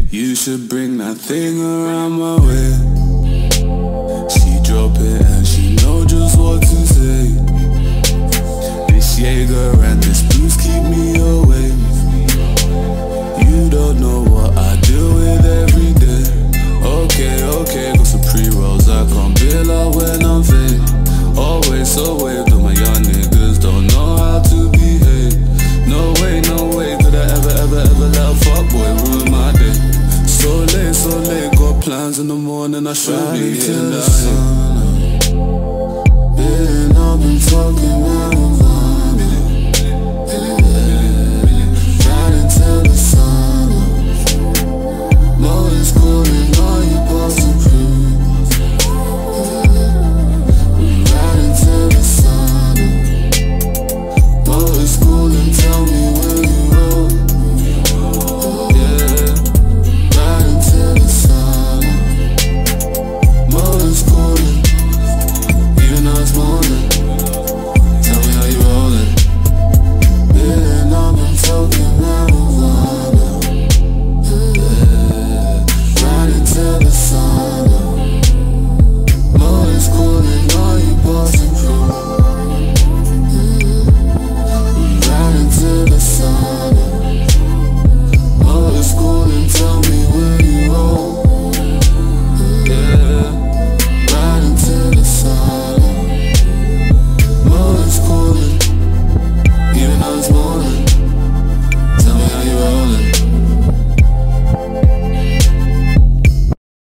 You should bring that thing around my way. She drop it and she know just what to say. This Jaeger and this booze keep me awake. You don't know what I deal with every day. Okay, got some pre-rolls, I can't bail out when I'm fake. Always so waved on my young niggas, don't know how to behave. No way, could I ever let a fuckboy ruin my day. So late, got plans in the morning, I should be in the sun. Yeah, I've been talking